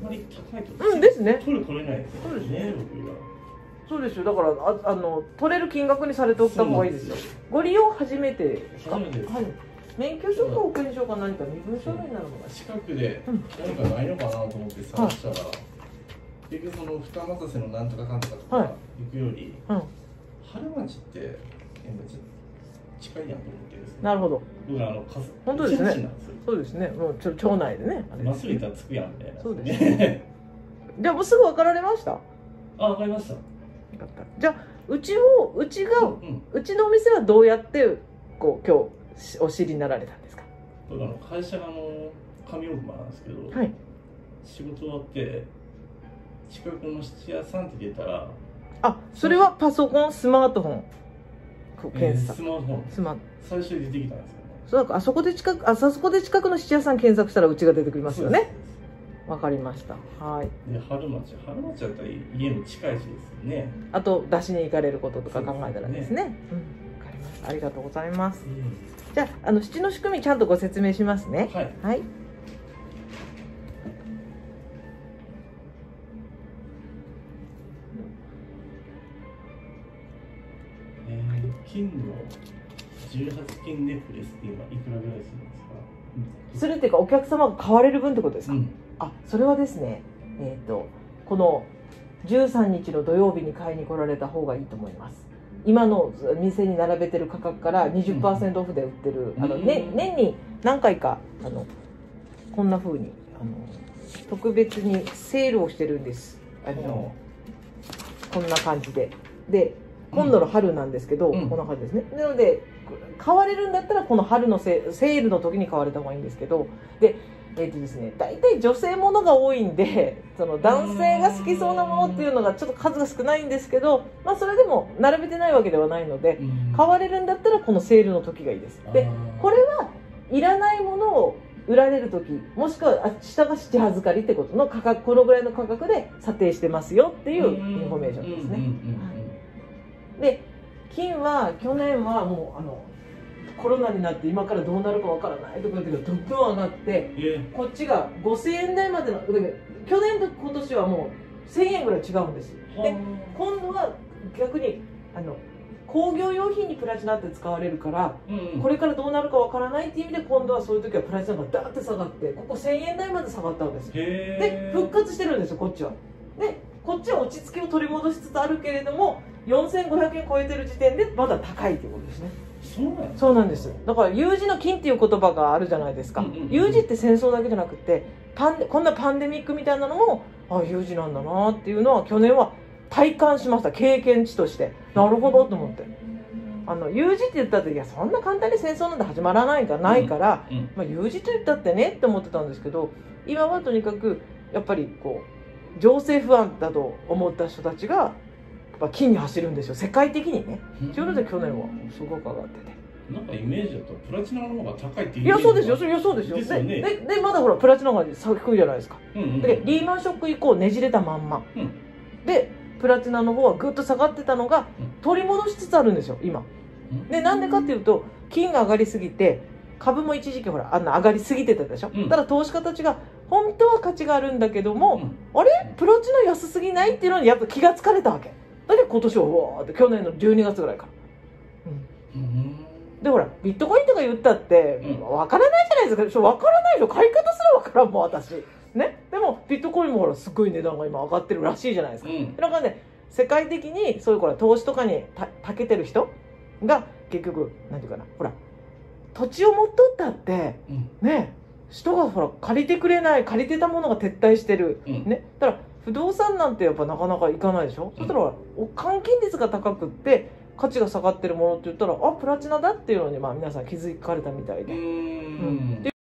まり高いとですね。 取れないですそうですね、僕が。 そうですよ。だから取れる金額にされておいた方がいいですよ。ご利用初めてですか？ 初めてです。 はい。免許証か保険証か何か身分証明になるのが近くで何かないのかなと思って探したら、結局その二俣瀬のなんとかかんとかとか行くより、春町って近いやんと思ってですね。 なるほど。 僕本当ですね。そうですね。もう町内でね。 まっすぐ行ったら着くやんみたいな。 そうですね。じゃあもうすぐ分かられました？ あ、分かりました。 じゃあうちのお店はどうやってこう今日お知りになられたんですか？ 会社が上大熊なんですけど、 はい、 仕事終わって近くの質屋さんって出たら、 それはパソコン、スマートフォン検索、 スマートフォン最初に出てきたんですよね。 そうだ、あそこで近くの質屋さん検索したらうちが出てくりますよね。わかりました。はい。 で、春町だったら家の近いしですよね。 あと出しに行かれることとか考えたらですね。わかりました。ありがとうございます。じゃあ質の仕組みちゃんとご説明しますね。 はい。 はい。 金の18金ネックレスって今いくらぐらいするんですか？ するっていうかお客様が買われる分ってことですか？それはですね、この13日の土曜日に買いに来られた方がいいと思います。今の店に並べてる価格から 20% オフで売ってる、年に何回かこんな風に特別にセールをしてるんです。こんな感じで今度の春なんですけど、こんな感じですね。なので買われるんだったらこの春のセールの時に買われた方がいいんですけど、ですね、大体女性ものが多いんで、その男性が好きそうなものっていうのがちょっと数が少ないんですけど、それでも並べてないわけではないので、買われるんだったらこのセールの時がいいです。でこれはいらないものを売られる時、もしくは下が7預かりってことの価格、このぐらいの価格で査定してますよっていうインフォメーションですね。で金は去年はもうコロナになって今からどうなるかわからないとか言ってどんどん上がって、こっちが5000円台までの、去年と今年はもう1000円ぐらい違うんです。で今度は逆に工業用品にプラチナって使われるから、これからどうなるかわからないっていう意味で今度はそういう時はプラチナがダーって下がってここ1000円台まで下がったんです。で復活してるんですよこっちは。でこっちは落ち着きを取り戻しつつあるけれども4500円超えてる時点でまだ高いということですね。そうなんです。だから有事の金っていう言葉があるじゃないですか。有事って戦争だけじゃなくてこんなパンデミックみたいなのも有事なんだなっていうのは去年は体感しました。経験値としてなるほどと思って、有事って言ったっていやそんな簡単に戦争なんて始まらないから有事と言ったってねって思ってたんですけど、今はとにかくやっぱりこう情勢不安だと思った人たちが金に走るんですよ、世界的にね。というので去年はすごく上がってて、 なんかイメージだとプラチナの方が高いっていう。 いやそうですよ、そうですよ。でまだほらプラチナが低いじゃないですか。でリーマンショック以降ねじれたまんまでプラチナの方はぐっと下がってたのが取り戻しつつあるんですよ今。でなんでかっていうと金が上がりすぎて株も一時期ほら上がりすぎてたでしょ。ただ投資家たちが本当は価値があるんだけども、あれプラチナ安すぎないっていうのにやっぱ気がつかれたわけだけど、今年はうわーって去年の12月ぐらいから、でほらビットコインとか言ったってわからないじゃないですか。わからないよ、買い方すらわからんもん私ね。でもビットコインもほらすごい値段が今上がってるらしいじゃないですか。だからね、世界的にそういうこれ投資とかに長けてる人が結局なんていうかな、ほら土地を持っとったってね、人がほら借りてくれない、借りてたものが撤退してるね。だから不動産なんてやっぱなかなかいかないでしょ。そしたら換金率が高くって価値が下がってるものって言ったらプラチナだっていうのに皆さん気づかれたみたいで。